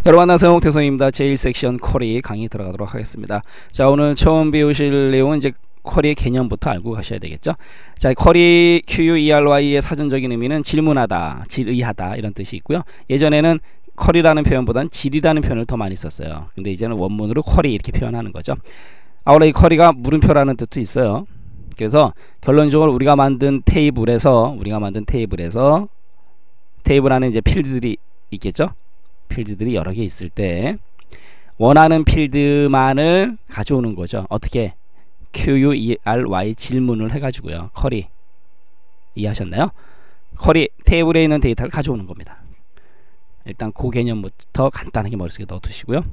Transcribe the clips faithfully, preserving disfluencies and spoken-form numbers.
여러분 안녕하세요, 태성입니다. 제일 섹션 쿼리 강의 들어가도록 하겠습니다. 자, 오늘 처음 배우실 내용은 이제 쿼리의 개념부터 알고 가셔야 되겠죠. 자, 쿼리 큐유이알와이의 사전적인 의미는 질문하다, 질의하다 이런 뜻이 있고요. 예전에는 쿼리라는 표현보다는 질이라는 표현을 더 많이 썼어요. 근데 이제는 원문으로 쿼리 이렇게 표현하는 거죠. 아울러 이 쿼리가 물음표라는 뜻도 있어요. 그래서 결론적으로 우리가 만든 테이블에서 우리가 만든 테이블에서 테이블 안에 이제 필드들이 있겠죠. 필드들이 여러 개 있을 때 원하는 필드만을 가져오는 거죠. 어떻게? 큐유이알와이 질문을 해가지고요. 쿼리 이해하셨나요? 쿼리 테이블에 있는 데이터를 가져오는 겁니다. 일단 그 개념부터 간단하게 머릿속에 넣어두시고요.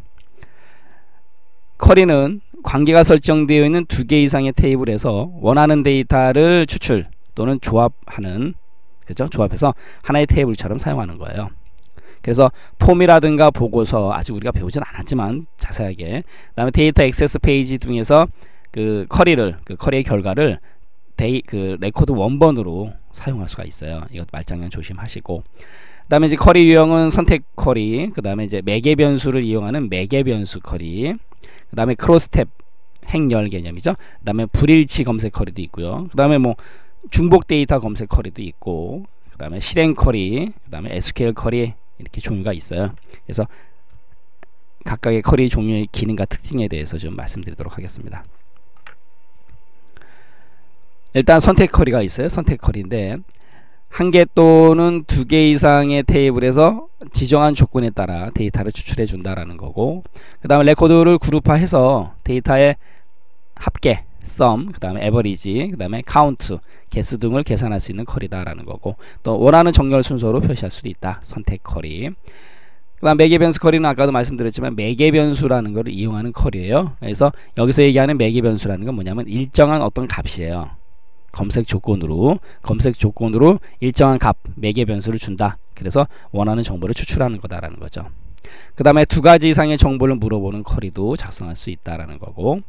쿼리는 관계가 설정되어 있는 두 개 이상의 테이블에서 원하는 데이터를 추출 또는 조합하는, 그죠? 조합해서 하나의 테이블처럼 사용하는 거예요. 그래서 폼이라든가 보고서 아직 우리가 배우진 않았지만 자세하게, 그 다음에 데이터 액세스 페이지 중에서 그 쿼리를 그 쿼리의 결과를 데이 그 레코드 원본으로 사용할 수가 있어요. 이것 말장난 조심하시고, 그 다음에 이제 쿼리 유형은 선택 쿼리, 그 다음에 이제 매개 변수를 이용하는 매개 변수 쿼리, 그 다음에 크로스탭 행렬 개념이죠. 그 다음에 불일치 검색 쿼리도 있고요. 그 다음에 뭐 중복 데이터 검색 쿼리도 있고, 그 다음에 실행 쿼리, 그 다음에 에스큐엘 쿼리, 이렇게 종류가 있어요. 그래서 각각의 쿼리 종류의 기능과 특징에 대해서 좀 말씀드리도록 하겠습니다. 일단 선택 쿼리가 있어요. 선택 쿼리인데 한 개 또는 두 개 이상의 테이블에서 지정한 조건에 따라 데이터를 추출해 준다라는 거고, 그 다음에 레코드를 그룹화해서 데이터의 합계, sum, 그 다음에 average, 그 다음에 count, 개수 등을 계산할 수 있는 쿼리다라는 거고, 또 원하는 정렬 순서로 표시할 수도 있다. 선택 쿼리. 그 다음 매개 변수 쿼리는 아까도 말씀드렸지만 매개 변수라는 것을 이용하는 쿼리예요. 그래서 여기서 얘기하는 매개 변수라는 건 뭐냐면 일정한 어떤 값이에요. 검색 조건으로 검색 조건으로 일정한 값, 매개 변수를 준다. 그래서 원하는 정보를 추출하는 거다라는 거죠. 그 다음에 두 가지 이상의 정보를 물어보는 쿼리도 작성할 수 있다라는 거고,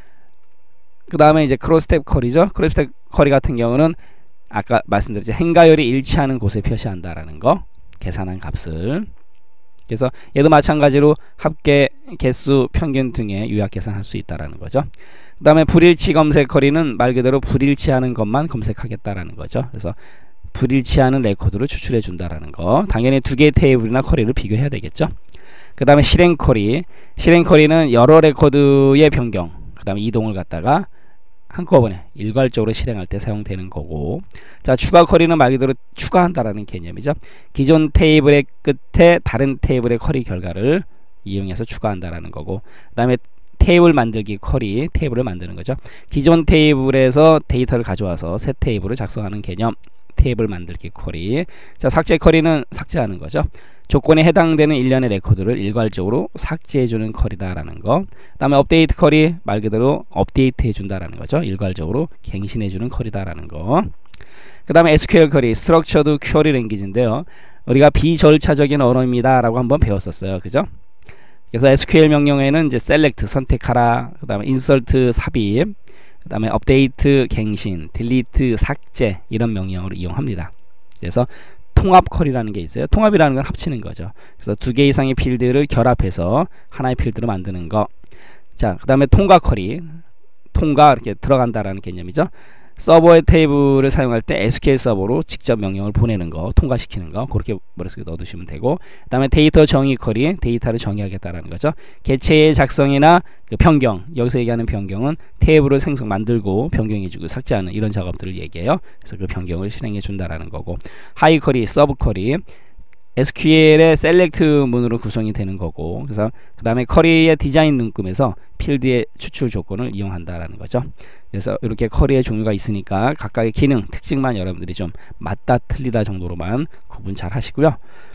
그 다음에 이제 크로스탭 쿼리죠. 크로스탭 쿼리 같은 경우는 아까 말씀드렸죠. 행가열이 일치하는 곳에 표시한다라는 거, 계산한 값을. 그래서 얘도 마찬가지로 합계, 개수, 평균 등의 요약 계산할 수 있다라는 거죠. 그 다음에 불일치 검색 쿼리는 말 그대로 불일치하는 것만 검색하겠다라는 거죠. 그래서 불일치하는 레코드를 추출해 준다라는 거. 당연히 두 개의 테이블이나 쿼리를 비교해야 되겠죠. 그 다음에 실행 쿼리. 실행 쿼리는 여러 레코드의 변경, 그 다음에 이동을 갖다가 한꺼번에 일괄적으로 실행할 때 사용되는 거고, 자, 추가 쿼리는 말 그대로 추가한다라는 개념이죠. 기존 테이블의 끝에 다른 테이블의 쿼리 결과를 이용해서 추가한다라는 거고, 그 다음에 테이블 만들기 쿼리, 테이블을 만드는 거죠. 기존 테이블에서 데이터를 가져와서 새 테이블을 작성하는 개념, 테이블 만들기 쿼리. 자, 삭제 쿼리는 삭제하는 거죠. 조건에 해당되는 일련의 레코드를 일괄적으로 삭제해주는 쿼리다라는 거. 그 다음에 업데이트 쿼리, 말 그대로 업데이트 해준다라는 거죠. 일괄적으로 갱신해주는 쿼리다라는 거. 그 다음에 에스큐엘 쿼리, 스트럭처드 쿼리 랭귀지인데요. 우리가 비절차적인 언어입니다 라고 한번 배웠었어요. 그죠? 그래서 에스큐엘 명령에는 이제 select 선택하라, 그 다음에 insert 삽입, 그 다음에 업데이트 갱신, 딜리트 삭제, 이런 명령을 이용합니다. 그래서 통합 쿼리라는 게 있어요. 통합이라는 건 합치는 거죠. 그래서 두 개 이상의 필드를 결합해서 하나의 필드로 만드는 거. 자, 그 다음에 통과 쿼리, 통과 이렇게 들어간다라는 개념이죠. 서버의 테이블을 사용할 때 에스큐엘 서버로 직접 명령을 보내는 거, 통과시키는 거, 그렇게 머릿속에 넣어두시면 되고, 그 다음에 데이터 정의 쿼리, 데이터를 정의하겠다라는 거죠. 개체의 작성이나 그 변경, 여기서 얘기하는 변경은 테이블을 생성 만들고 변경해주고 삭제하는 이런 작업들을 얘기해요. 그래서 그 변경을 실행해 준다라는 거고, 하이 쿼리, 서브 쿼리, 에스큐엘의 셀렉트 문으로 구성이 되는 거고, 그래서 그 다음에 쿼리의 디자인 눈금에서 필드의 추출 조건을 이용한다라는 거죠. 그래서 이렇게 쿼리의 종류가 있으니까 각각의 기능, 특징만 여러분들이 좀 맞다 틀리다 정도로만 구분 잘 하시고요.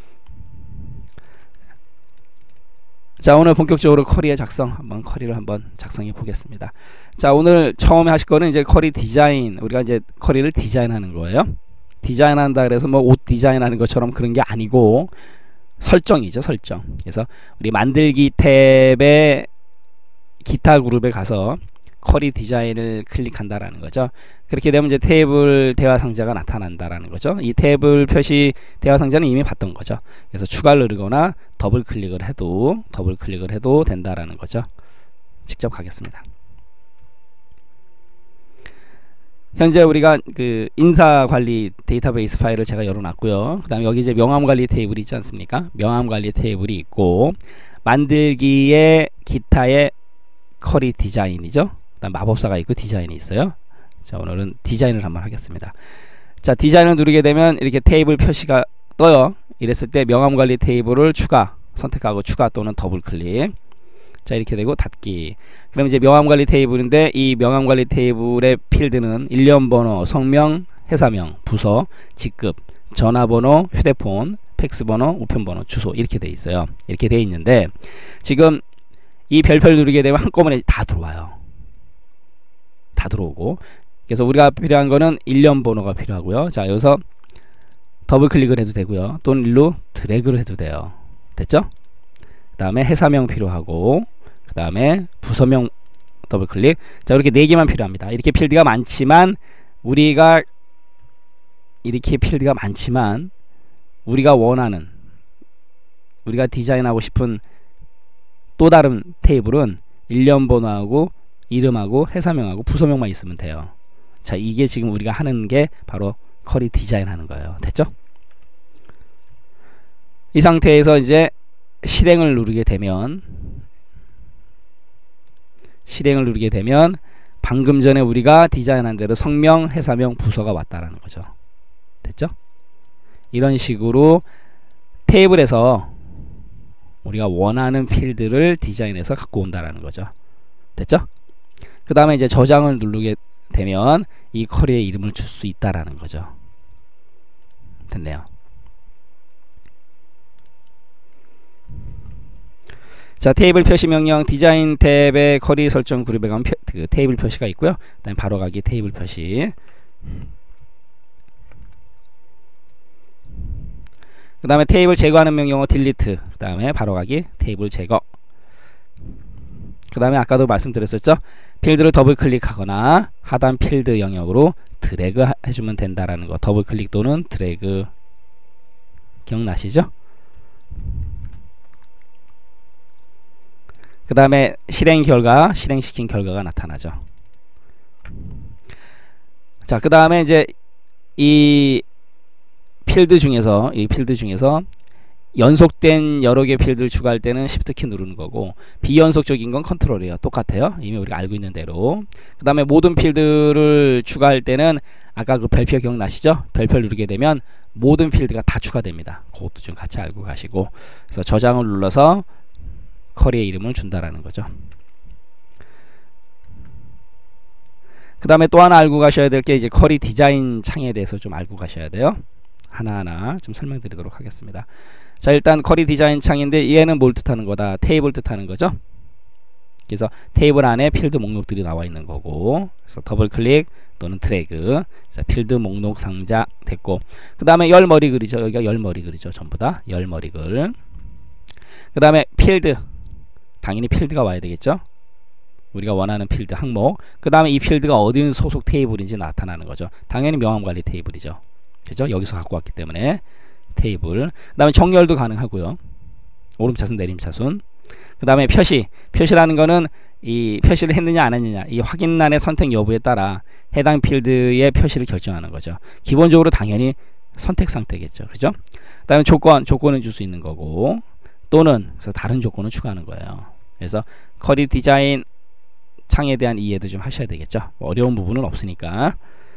자, 오늘 본격적으로 쿼리의 작성, 한번 쿼리를 한번 작성해 보겠습니다. 자, 오늘 처음에 하실 거는 이제 쿼리 디자인, 우리가 이제 쿼리를 디자인하는 거예요. 디자인한다 그래서 뭐 옷 디자인하는 것처럼 그런 게 아니고 설정이죠. 설정. 그래서 우리 만들기 탭에 기타 그룹에 가서 쿼리 디자인을 클릭한다라는 거죠. 그렇게 되면 이제 테이블 대화 상자가 나타난다라는 거죠. 이 테이블 표시 대화 상자는 이미 봤던 거죠. 그래서 추가를 누르거나 더블 클릭을 해도 더블 클릭을 해도 된다라는 거죠. 직접 가겠습니다. 현재 우리가 그 인사관리 데이터베이스 파일을 제가 열어놨고요. 그 다음에 여기 이제 명함관리 테이블이 있지 않습니까? 명함관리 테이블이 있고, 만들기의 기타의 쿼리 디자인이죠. 그다음 마법사가 있고 디자인이 있어요. 자, 오늘은 디자인을 한번 하겠습니다. 자, 디자인을 누르게 되면 이렇게 테이블 표시가 떠요. 이랬을 때 명함관리 테이블을 추가 선택하고 추가 또는 더블 클릭. 자, 이렇게 되고 닫기. 그럼 이제 명함관리 테이블인데, 이 명함관리 테이블의 필드는 일련번호, 성명, 회사명, 부서, 직급, 전화번호, 휴대폰, 팩스번호, 우편번호, 주소 이렇게 돼 있어요. 이렇게 돼 있는데, 지금 이 별표를 누르게 되면 한꺼번에 다 들어와요. 다 들어오고. 그래서 우리가 필요한 거는 일련번호가 필요하고요. 자, 여기서 더블 클릭을 해도 되고요. 또는 일로 드래그를 해도 돼요. 됐죠? 그 다음에 회사명 필요하고, 그 다음에 부서명 더블 클릭. 자, 이렇게 네 개만 필요합니다. 이렇게 필드가 많지만 우리가 이렇게 필드가 많지만 우리가 원하는, 우리가 디자인하고 싶은 또 다른 테이블은 일련번호하고 이름하고 회사명하고 부서명만 있으면 돼요. 자, 이게 지금 우리가 하는 게 바로 쿼리 디자인 하는 거예요. 됐죠? 이 상태에서 이제 실행을 누르게 되면 실행을 누르게 되면 방금 전에 우리가 디자인한 대로 성명, 회사명, 부서가 왔다라는 거죠. 됐죠? 이런 식으로 테이블에서 우리가 원하는 필드를 디자인해서 갖고 온다라는 거죠. 됐죠? 그 다음에 이제 저장을 누르게 되면 이 쿼리의 이름을 줄 수 있다라는 거죠. 됐네요. 자, 테이블 표시 명령 디자인 탭의 쿼리 설정 그룹에 가면 표, 그 테이블 표시가 있고요. 그 다음에 바로 가기 테이블 표시. 그 다음에 테이블 제거하는 명령어 딜리트. 그 다음에 바로 가기 테이블 제거. 그 다음에 아까도 말씀드렸었죠. 필드를 더블 클릭하거나 하단 필드 영역으로 드래그 해주면 된다라는 거. 더블 클릭 또는 드래그 기억나시죠? 그 다음에 실행 결과, 실행시킨 결과가 나타나죠. 자, 그 다음에 이제 이 필드 중에서 이 필드 중에서 연속된 여러 개 필드를 추가할 때는 Shift 키 누르는 거고, 비연속적인 건 컨트롤이에요. 똑같아요. 이미 우리가 알고 있는 대로. 그 다음에 모든 필드를 추가할 때는 아까 그 별표 기억나시죠? 별표 누르게 되면 모든 필드가 다 추가됩니다. 그것도 좀 같이 알고 가시고. 그래서 저장을 눌러서 쿼리의 이름을 준다라는 거죠. 그 다음에 또 하나 알고 가셔야 될 게 이제 쿼리 디자인 창에 대해서 좀 알고 가셔야 돼요. 하나하나 좀 설명드리도록 하겠습니다. 자, 일단 쿼리 디자인 창인데 얘는 뭘 뜻하는 거다? 테이블 뜻하는 거죠. 그래서 테이블 안에 필드 목록들이 나와 있는 거고, 그래서 더블 클릭 또는 드래그. 자, 필드 목록 상자 됐고, 그 다음에 열 머리 글이죠. 여기가 열 머리 글이죠. 전부 다 열 머리 글. 그 다음에 필드, 당연히 필드가 와야 되겠죠. 우리가 원하는 필드 항목. 그 다음에 이 필드가 어디 소속 테이블인지 나타나는 거죠. 당연히 명함관리 테이블이죠. 그죠? 여기서 갖고 왔기 때문에 테이블. 그 다음에 정렬도 가능하고요. 오름차순 내림차순. 그 다음에 표시. 표시라는 거는 이 표시를 했느냐 안 했느냐, 이 확인란의 선택 여부에 따라 해당 필드의 표시를 결정하는 거죠. 기본적으로 당연히 선택 상태겠죠. 그죠? 그 다음에 조건. 조건은 줄 수 있는 거고, 또는 그래서 다른 조건을 추가하는 거예요. 그래서 쿼리 디자인 창에 대한 이해도 좀 하셔야 되겠죠. 뭐 어려운 부분은 없으니까.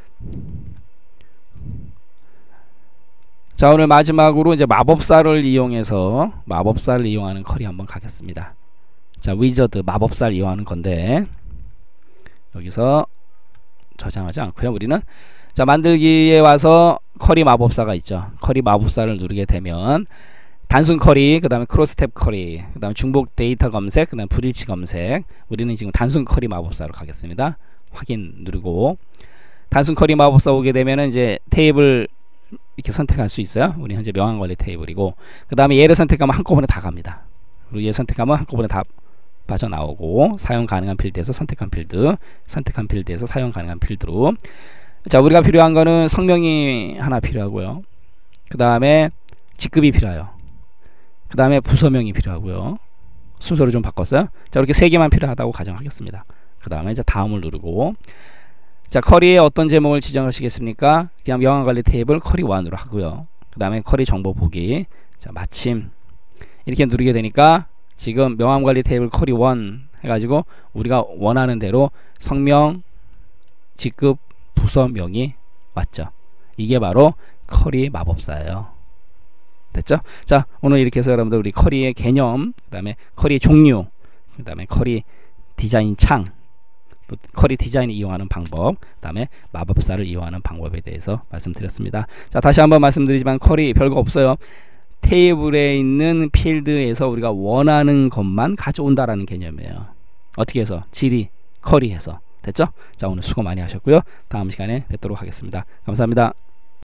자, 오늘 마지막으로 이제 마법사를 이용해서 마법사를 이용하는 쿼리 한번 가겠습니다. 자, 위저드 마법사를 이용하는 건데, 여기서 저장하지 않고요. 우리는 자, 만들기에 와서 쿼리 마법사가 있죠. 쿼리 마법사를 누르게 되면 단순 쿼리, 그 다음에 크로스 탭 쿼리, 그 다음에 중복 데이터 검색, 그 다음에 불일치 검색. 우리는 지금 단순 쿼리 마법사로 가겠습니다. 확인 누르고, 단순 쿼리 마법사 오게 되면은 이제 테이블 이렇게 선택할 수 있어요. 우리 현재 명함관리 테이블이고, 그 다음에 얘를 선택하면 한꺼번에 다 갑니다. 그리고 얘 선택하면 한꺼번에 다 빠져나오고 사용 가능한 필드에서 선택한 필드, 선택한 필드에서 사용 가능한 필드로. 자, 우리가 필요한 거는 성명이 하나 필요하고요. 그 다음에 직급이 필요해요. 그 다음에 부서명이 필요하고요. 순서를 좀 바꿨어요. 자, 이렇게 세 개만 필요하다고 가정하겠습니다. 그 다음에 이제 다음을 누르고, 자, 쿼리에 어떤 제목을 지정하시겠습니까? 그냥 명함관리 테이블 쿼리 일으로 하고요. 그 다음에 쿼리 정보 보기. 자, 마침 이렇게 누르게 되니까 지금 명함관리 테이블 쿼리 일 해가지고 우리가 원하는 대로 성명, 직급, 부서명이 왔죠. 이게 바로 쿼리 마법사예요. 됐죠? 자, 오늘 이렇게 해서 여러분들 우리 쿼리의 개념, 그 다음에 쿼리의 종류, 그 다음에 쿼리 디자인 창, 또 쿼리 디자인을 이용하는 방법, 그 다음에 마법사를 이용하는 방법에 대해서 말씀드렸습니다. 자, 다시 한번 말씀드리지만 쿼리 별거 없어요. 테이블에 있는 필드에서 우리가 원하는 것만 가져온다라는 개념이에요. 어떻게 해서? 지리, 쿼리해서. 됐죠? 자, 오늘 수고 많이 하셨고요. 다음 시간에 뵙도록 하겠습니다. 감사합니다.